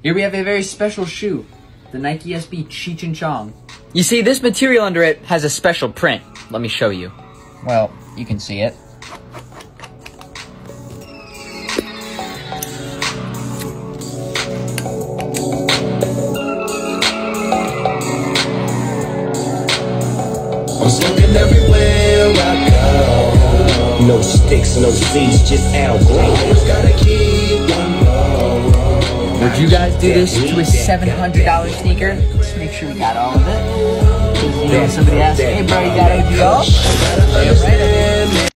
Here we have a very special shoe, the Nike SB Cheech and Chong. You see, this material under it has a special print. Let me show you. Well, you can see it. I'm smoking everywhere I go. No sticks, no seeds, just outgrow. Always gotta keep one low. Would you guys do this to a $700 sneaker? Let's make sure we got all of it. Because, you know, somebody asked, hey bro, you got OGO?